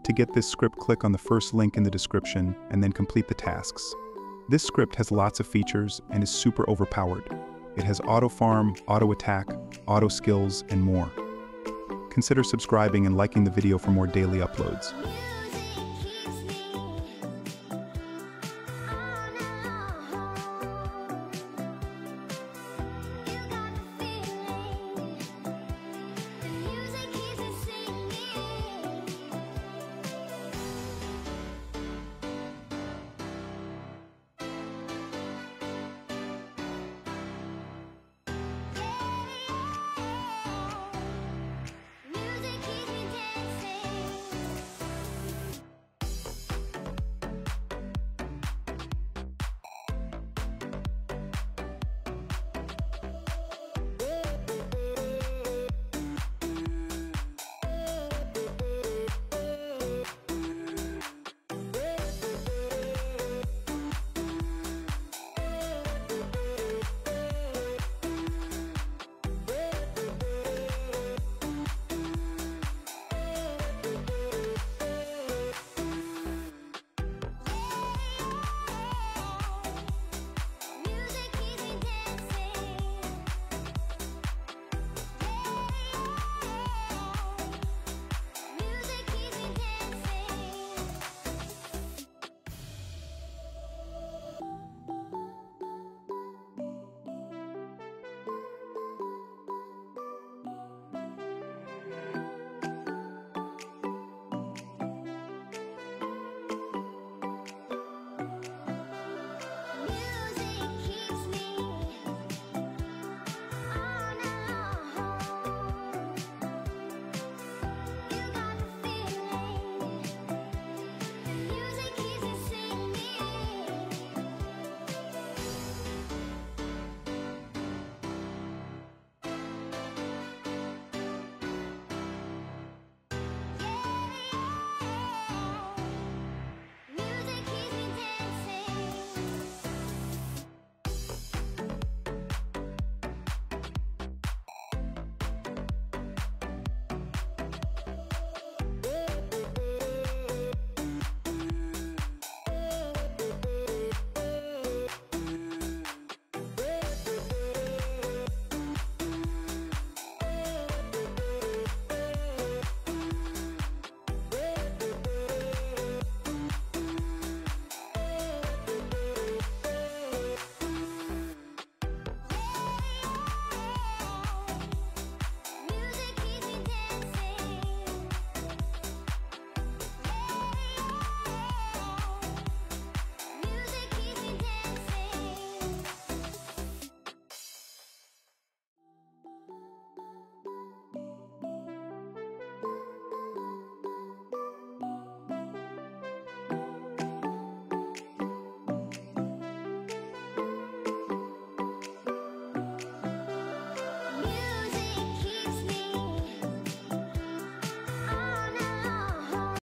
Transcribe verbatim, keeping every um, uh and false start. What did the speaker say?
To get this script, click on the first link in the description and then complete the tasks. This script has lots of features and is super overpowered. It has auto farm, auto attack, auto skills, and more. Consider subscribing and liking the video for more daily uploads.